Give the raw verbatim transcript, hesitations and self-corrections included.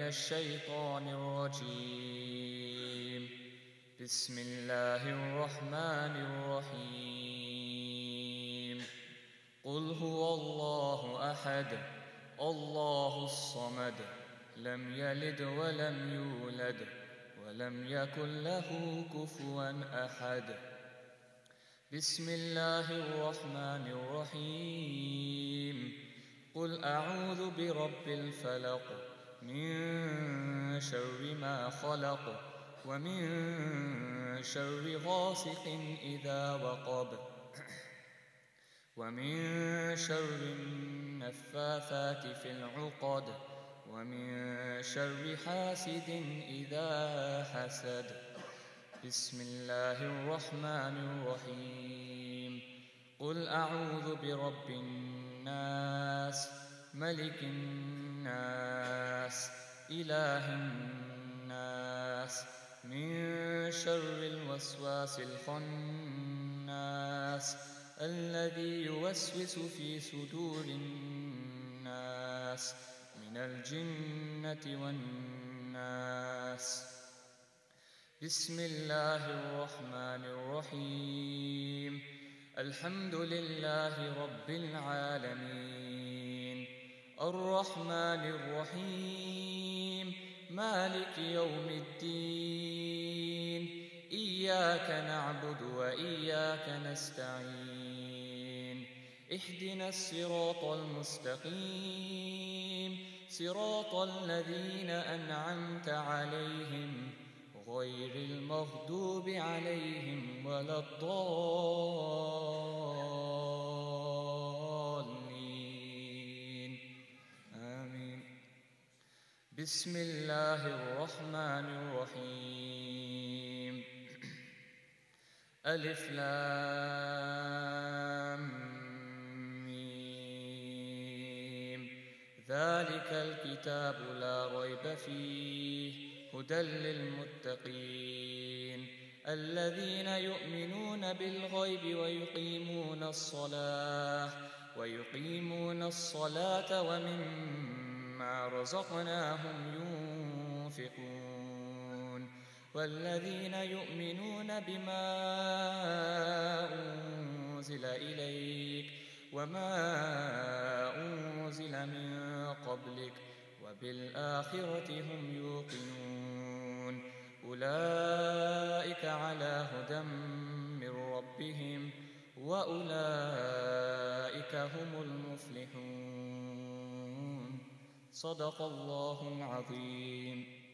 الشيطان الرجيم. بسم الله الرحمن الرحيم. قل هو الله أحد الله الصمد لم يلد ولم يولد ولم يكن له كفوا أحد. بسم الله الرحمن الرحيم. قل أعوذ برب الفلق من شر ما خلق ومن شر غاسق إذا وقب ومن شر النفاثات في العقد ومن شر حاسد إذا حسد. بسم الله الرحمن الرحيم. قل أعوذ برب الناس ملك الناس إله الناس من شر الوسواس الخناس الذي يوسوس في صدور الناس من الجنة والناس. بسم الله الرحمن الرحيم. الحمد لله رب العالمين الرحمن الرحيم مالك يوم الدين إياك نعبد وإياك نستعين اهدنا الصراط المستقيم صراط الذين أنعمت عليهم غير المغضوب عليهم ولا الضالين آمين. بسم الله الرحمن الرحيم. ألف لام ميم. ذلك الكتاب لا ريب فيه هدى للمتقين الذين يؤمنون بالغيب ويقيمون الصلاة ويقيمون الصلاة ومما رزقناهم ينفقون والذين يؤمنون بما أنزل إليك وما أنزل من قبلك وبالآخرة هم يوقنون أولئك على هدى من ربهم وأولئك هم المفلحون. صدق الله العظيم.